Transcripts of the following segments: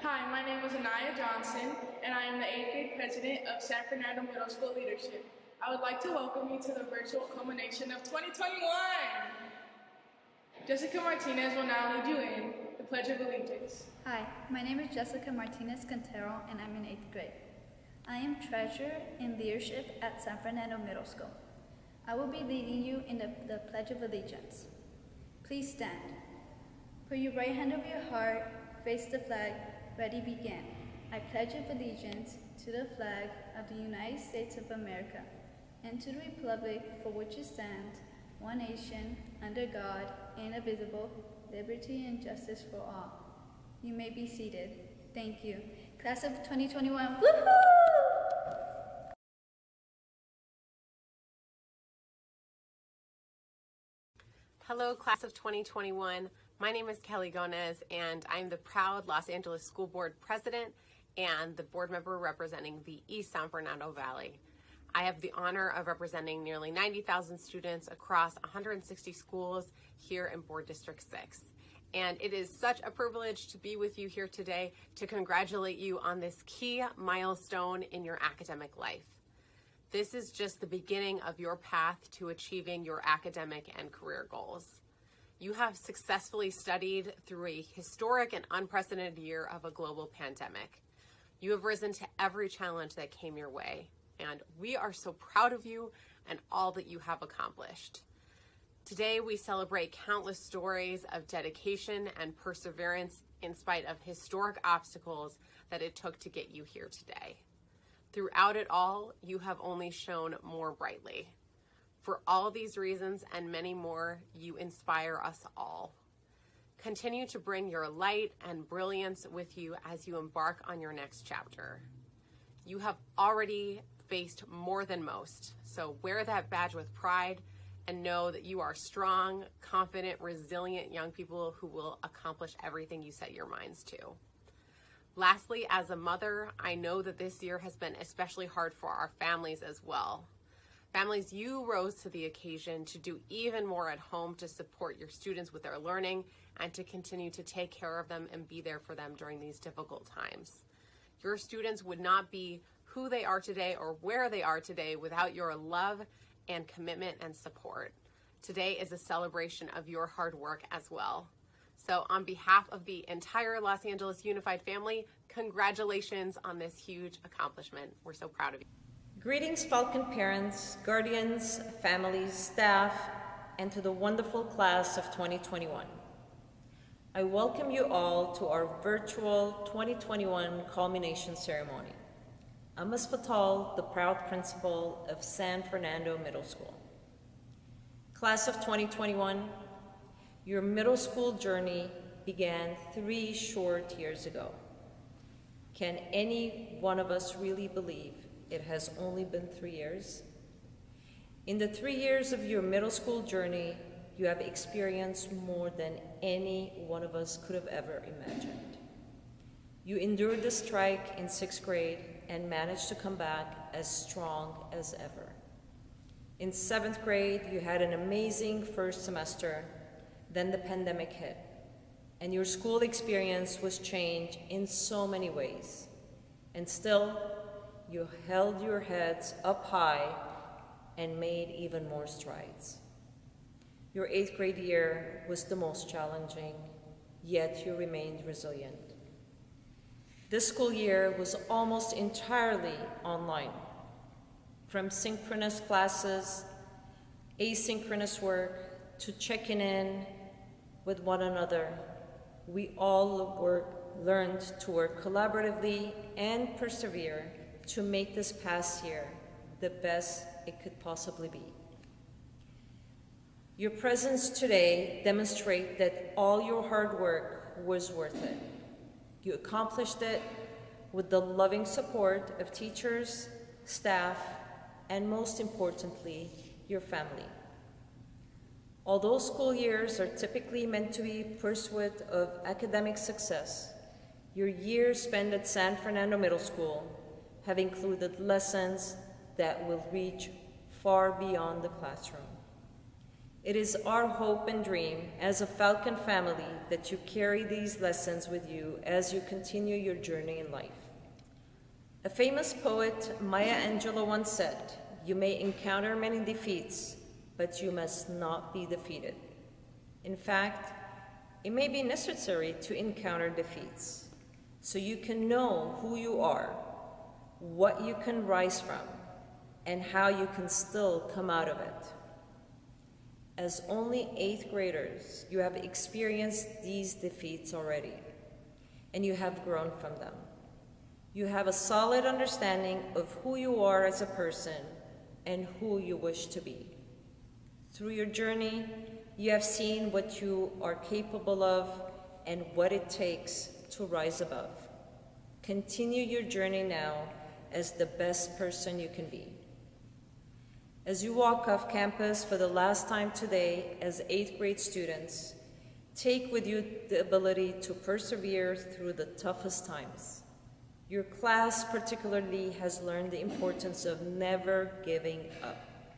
Hi, my name is Anaya Johnson, and I am the 8th grade president of San Fernando Middle School Leadership. I would like to welcome you to the virtual culmination of 2021! Jessica Martinez will now lead you in the Pledge of Allegiance. Hi, my name is Jessica Martinez Quintero, and I'm in 8th grade. I am treasurer in leadership at San Fernando Middle School. I will be leading you in the Pledge of Allegiance. Please stand. Put your right hand over your heart, face the flag, ready, begin. I pledge allegiance to the flag of the United States of America and to the republic for which it stands, one nation, under God, indivisible, liberty and justice for all. You may be seated. Thank you. Class of 2021, woohoo! Hello, class of 2021. My name is Kelly Gomez, and I'm the proud Los Angeles School Board President and the board member representing the East San Fernando Valley. I have the honor of representing nearly 90,000 students across 160 schools here in Board District 6. And it is such a privilege to be with you here today to congratulate you on this key milestone in your academic life. This is just the beginning of your path to achieving your academic and career goals. You have successfully studied through a historic and unprecedented year of a global pandemic. You have risen to every challenge that came your way, and we are so proud of you and all that you have accomplished. Today, we celebrate countless stories of dedication and perseverance in spite of historic obstacles that it took to get you here today. Throughout it all, you have only shone more brightly. For all these reasons and many more, you inspire us all. Continue to bring your light and brilliance with you as you embark on your next chapter. You have already faced more than most, so wear that badge with pride and know that you are strong, confident, resilient young people who will accomplish everything you set your minds to. Lastly, as a mother, I know that this year has been especially hard for our families as well. Families, you rose to the occasion to do even more at home to support your students with their learning and to continue to take care of them and be there for them during these difficult times. Your students would not be who they are today or where they are today without your love and commitment and support. Today is a celebration of your hard work as well. So on behalf of the entire Los Angeles Unified family, congratulations on this huge accomplishment. We're so proud of you. Greetings, Falcon parents, guardians, families, staff, and to the wonderful class of 2021. I welcome you all to our virtual 2021 culmination ceremony. I'm Ms. Fatal, the proud principal of San Fernando Middle School. Class of 2021, your middle school journey began 3 short years ago. Can any one of us really believe it has only been 3 years? In the 3 years of your middle school journey, you have experienced more than any one of us could have ever imagined. You endured the strike in 6th grade and managed to come back as strong as ever. In 7th grade, you had an amazing first semester, then the pandemic hit, and your school experience was changed in so many ways. And still, you held your heads up high and made even more strides. Your 8th grade year was the most challenging, yet you remained resilient. This school year was almost entirely online. From synchronous classes, asynchronous work, to checking in with one another, we all learned to work collaboratively and persevere to make this past year the best it could possibly be. Your presence today demonstrates that all your hard work was worth it. You accomplished it with the loving support of teachers, staff, and most importantly, your family. Although school years are typically meant to be pursuit of academic success, your years spent at San Fernando Middle School have included lessons that will reach far beyond the classroom. It is our hope and dream as a Falcon family that you carry these lessons with you as you continue your journey in life. A famous poet, Maya Angelou, once said, "You may encounter many defeats, but you must not be defeated." In fact, it may be necessary to encounter defeats so you can know who you are, what you can rise from, and how you can still come out of it. As only 8th graders, you have experienced these defeats already, and you have grown from them. You have a solid understanding of who you are as a person and who you wish to be. Through your journey, you have seen what you are capable of and what it takes to rise above. Continue your journey now as the best person you can be. As you walk off campus for the last time today as 8th grade students, take with you the ability to persevere through the toughest times. Your class particularly has learned the importance of never giving up.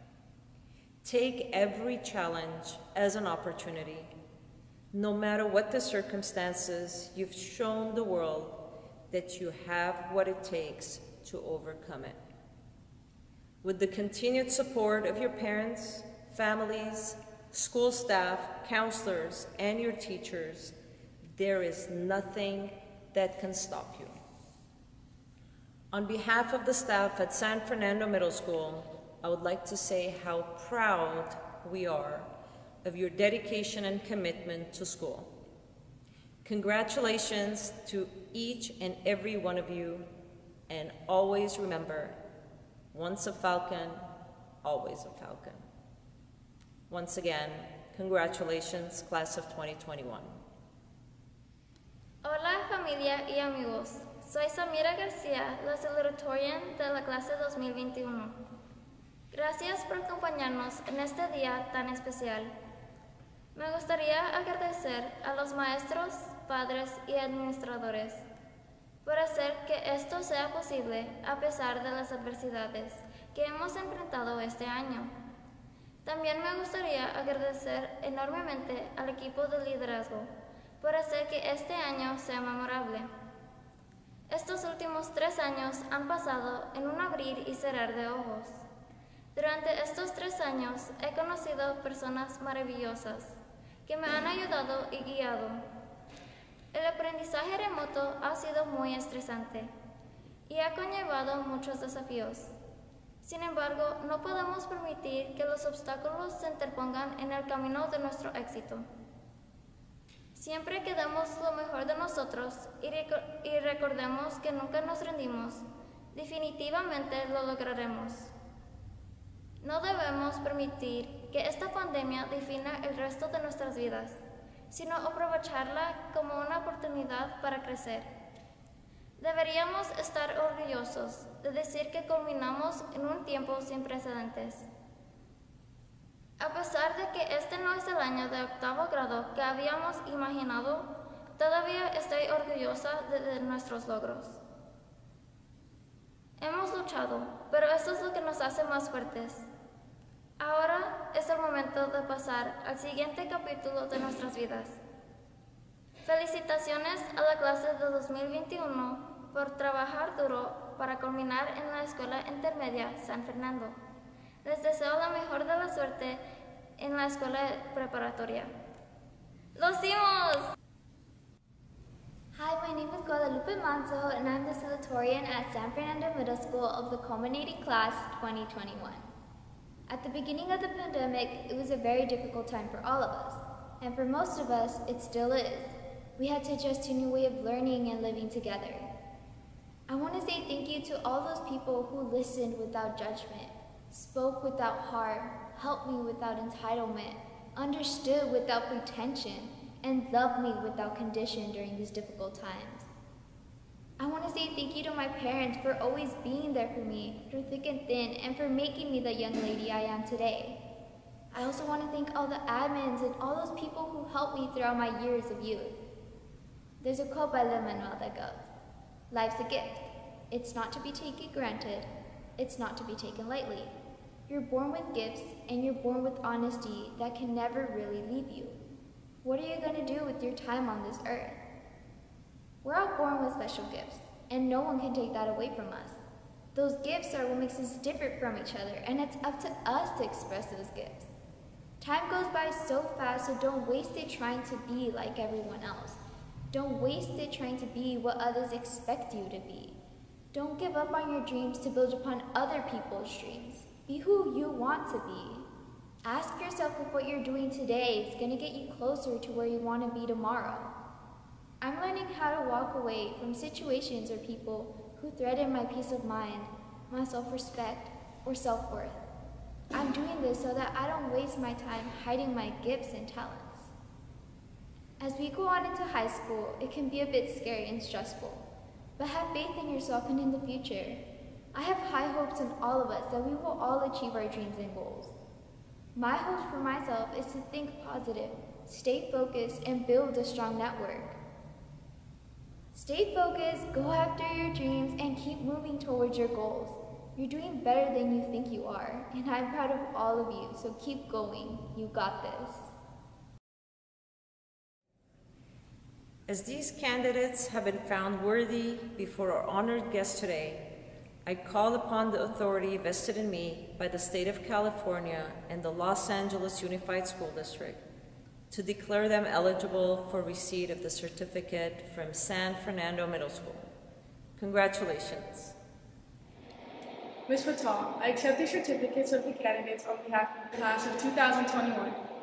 Take every challenge as an opportunity. No matter what the circumstances, you've shown the world that you have what it takes to overcome it. With the continued support of your parents, families, school staff, counselors, and your teachers, there is nothing that can stop you. On behalf of the staff at San Fernando Middle School, I would like to say how proud we are of your dedication and commitment to school. Congratulations to each and every one of you, and always remember, once a Falcon, always a Falcon. Once again, congratulations, class of 2021. Hola familia y amigos, soy Samira García, la salutatorian de la clase 2021. Gracias por acompañarnos en este día tan especial. Me gustaría agradecer a los maestros, padres y administradores por hacer que esto sea posible a pesar de las adversidades que hemos enfrentado este año. También me gustaría agradecer enormemente al equipo de liderazgo por hacer que este año sea memorable. Estos últimos 3 años han pasado en un abrir y cerrar de ojos. Durante estos 3 años he conocido personas maravillosas que me han ayudado y guiado. El aprendizaje remoto ha sido muy estresante y ha conllevado muchos desafíos. Sin embargo, no podemos permitir que los obstáculos se interpongan en el camino de nuestro éxito. Siempre que demos lo mejor de nosotros y recordemos que nunca nos rendimos, definitivamente lo lograremos. No debemos permitir que esta pandemia defina el resto de nuestras vidas, sino aprovecharla como una oportunidad para crecer. Deberíamos estar orgullosos de decir que culminamos en un tiempo sin precedentes. A pesar de que este no es el año de 8º grado que habíamos imaginado, todavía estoy orgullosa de nuestros logros. Hemos luchado, pero eso es lo que nos hace más fuertes. Ahora es el momento de pasar al siguiente capítulo de nuestras vidas. Felicitaciones a la clase de 2021 por trabajar duro para culminar en la Escuela Intermedia San Fernando. Les deseo la mejor de la suerte en la escuela preparatoria. ¡Lo hicimos! Hi, my name is Guadalupe Manzo, and I'm the salutatorian at San Fernando Middle School of the culminating class 2021. At the beginning of the pandemic, it was a very difficult time for all of us, and for most of us, it still is. We had to adjust to a new way of learning and living together. I want to say thank you to all those people who listened without judgment, spoke without harm, helped me without entitlement, understood without pretension, and loved me without condition during these difficult times. I want to say thank you to my parents for always being there for me, through thick and thin, and for making me the young lady I am today. I also want to thank all the admins and all those people who helped me throughout my years of youth. There's a quote by Lin-Manuel that goes, "Life's a gift. It's not to be taken granted. It's not to be taken lightly. You're born with gifts, and you're born with honesty that can never really leave you. What are you going to do with your time on this earth? We're all born with special gifts, and no one can take that away from us. Those gifts are what makes us different from each other, and it's up to us to express those gifts. Time goes by so fast, so don't waste it trying to be like everyone else. Don't waste it trying to be what others expect you to be. Don't give up on your dreams to build upon other people's dreams. Be who you want to be. Ask yourself if what you're doing today is going to get you closer to where you want to be tomorrow. I'm learning how to walk away from situations or people who threaten my peace of mind, my self-respect, or self-worth. I'm doing this so that I don't waste my time hiding my gifts and talents. As we go on into high school, it can be a bit scary and stressful, but have faith in yourself and in the future. I have high hopes in all of us that we will all achieve our dreams and goals. My hope for myself is to think positive, stay focused, and build a strong network. Stay focused, go after your dreams, and keep moving towards your goals. You're doing better than you think you are, and I'm proud of all of you, so keep going. You got this. As these candidates have been found worthy before our honored guest today, I call upon the authority vested in me by the state of California and the Los Angeles Unified School District to declare them eligible for receipt of the certificate from San Fernando Middle School. Congratulations. Ms. Fatal, I accept the certificates of the candidates on behalf of the class of 2021.